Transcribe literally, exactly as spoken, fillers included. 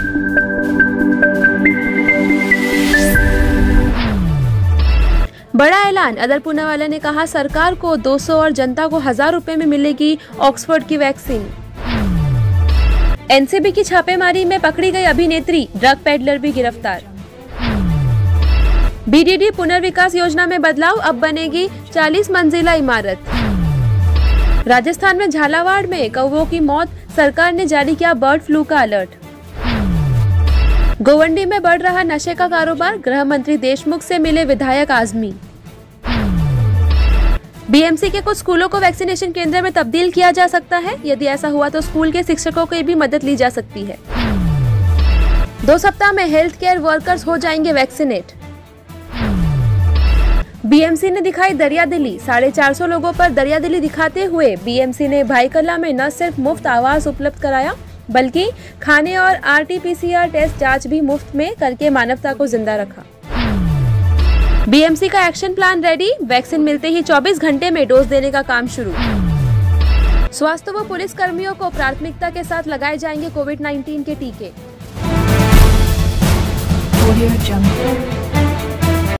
बड़ा ऐलान, अदर पूनावाला ने कहा सरकार को दो सौ और जनता को हजार रुपए में मिलेगी ऑक्सफोर्ड की वैक्सीन। एनसीबी की छापेमारी में पकड़ी गई अभिनेत्री, ड्रग पेडलर भी गिरफ्तार। बीडीडी पुनर्विकास योजना में बदलाव, अब बनेगी चालीस मंजिला इमारत। राजस्थान में झालावाड़ में कौवों की मौत, सरकार ने जारी किया बर्ड फ्लू का अलर्ट। गोवंडी में बढ़ रहा नशे का कारोबार, गृह मंत्री देशमुख से मिले विधायक आजमी। बीएमसी के कुछ स्कूलों को वैक्सीनेशन केंद्र में तब्दील किया जा सकता है। यदि ऐसा हुआ तो स्कूल के शिक्षकों की भी मदद ली जा सकती है। दो सप्ताह में हेल्थ केयर वर्कर्स हो जाएंगे वैक्सीनेट। बीएमसी ने दिखाई दरियादिली, साढ़े चार सौ लोगों पर दरियादिली दिखाते हुए बीएमसी ने भाईकला में न सिर्फ मुफ्त आवास उपलब्ध कराया, बल्कि खाने और आरटीपीसीआर टेस्ट जांच भी मुफ्त में करके मानवता को जिंदा रखा। बीएमसी का एक्शन प्लान रेडी, वैक्सीन मिलते ही चौबीस घंटे में डोज देने का काम शुरू। स्वास्थ्य व पुलिस कर्मियों को प्राथमिकता के साथ लगाए जाएंगे कोविड नाइन्टीन के टीके।